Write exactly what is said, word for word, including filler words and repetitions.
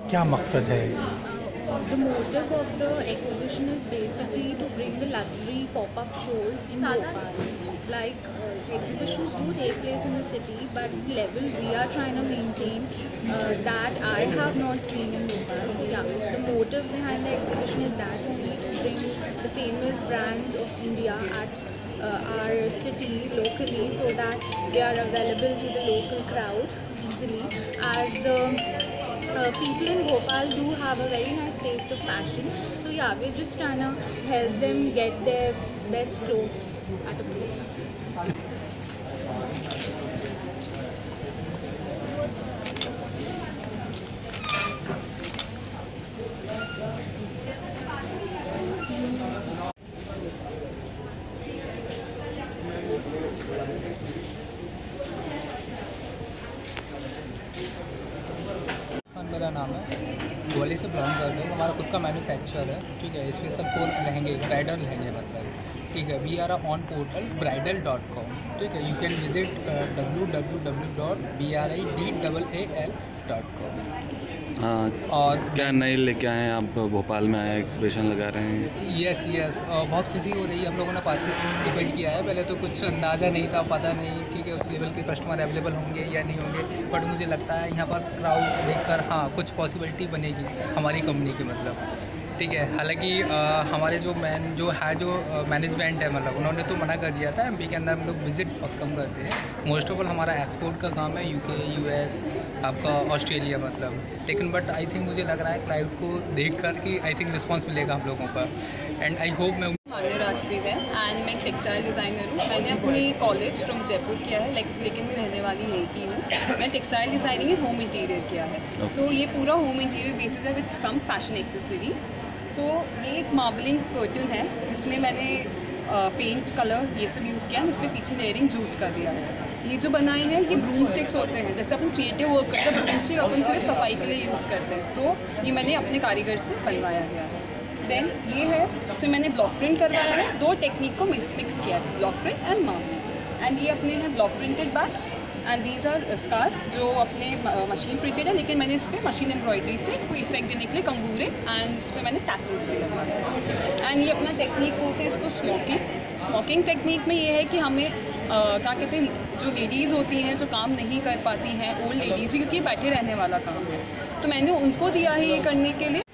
क्या मकसद है? The motive of the exhibition is basically to bring the luxury pop-up shows in Bhopal. Like uh, exhibitions do take place in the city, but the level we are trying to maintain uh, that I have not seen in Bhopal. So yeah, the motive behind the exhibition is that only to bring the famous brands of India at uh, our city locally, so that they are available to the local crowd easily, as the Uh, people in Bhopal do have a very nice taste of fashion. So yeah, we're just trying to help them get their best clothes at a place. मेरा नाम है, ग्वालियर से belong करते हैं। हमारा खुद का manufacture है, ठीक है। इसमें सब फोर लहंगे, ब्राइडल लहंगे मतलब, ठीक है। We are on portal bridal dot com, ठीक है। You can visit W W W dot B R I D double A L dot com. हाँ, और क्या नए लेके आए हैं आप? भोपाल में आए एग्जीबिशन लगा रहे हैं। यस यस, बहुत खुशी हो रही है। हम लोगों ने पार्टिसिपेट किया है। पहले तो कुछ अंदाज़ा नहीं था, पता नहीं, ठीक है, उस लेवल के कस्टमर अवेलेबल होंगे या नहीं होंगे, बट मुझे लगता है यहाँ पर क्राउड देखकर हाँ कुछ पॉसिबिलिटी बनेगी हमारी कंपनी की, मतलब, ठीक है। हालांकि हमारे जो मैन जो है जो मैनेजमेंट है, मतलब उन्होंने तो मना कर दिया था। एमपी के अंदर हम लोग विजिट बहुत कम करते हैं। मोस्ट ऑफ ऑल हमारा एक्सपोर्ट का काम है, यूके, यूएस, आपका ऑस्ट्रेलिया, मतलब। लेकिन बट आई थिंक मुझे लग रहा है क्लाइंट को देख कर कि आई थिंक रिस्पॉन्स मिलेगा हम लोगों का, एंड आई होप मैं राजदीप है एंड मैं एक टेक्सटाइल डिज़ाइनर हूँ। मैंने अपनी कॉलेज फ्रॉम जयपुर किया है, लाइक लेकिन मैं रहने वाली यहीं की हूँ। मैं textile designing and home interior किया है। So okay. so, ये पूरा होम इंटीरियर बेसिस है with some fashion accessories. So ये एक मार्बलिंग कर्टन है जिसमें मैंने पेंट uh, कलर ये सब यूज़ किया है। इसमें पीछे लेयरिंग जूट कर दिया है। ये जो बनाई है ये ब्रूम स्टिक्स होते हैं, जैसे अपन क्रिएटिव वर्क करते हैं, ब्रूम स्टिक अपन सिर्फ सफाई के लिए यूज़ करते हैं, तो ये मैंने अपने कारीगर से बनवाया गया है। देन ये है, इसे मैंने ब्लॉक प्रिंट करवाया है। दो टेक्निक को मिक्स मिक्स किया है, block print and marbling. And ये अपने हैं block printed bags and these are scarf जो अपने मशीन प्रिंटेड है, लेकिन मैंने इस पर मशीन एम्ब्रॉयडरी से कोई इफेक्ट देने के लिए कंगूरे एंड इस पर मैंने टैसल्स भी लगवाया है। एंड ये अपना टेक्निक बोलते हैं इसको स्मोकिंग। स्मोकिंग टेक्निक में ये है कि हमें uh, क्या कहते हैं, जो लेडीज़ होती हैं जो काम नहीं कर पाती हैं, ओल्ड लेडीज़ भी, क्योंकि ये बैठे रहने वाला काम है, तो मैंने उनको दिया है ये करने के लिए।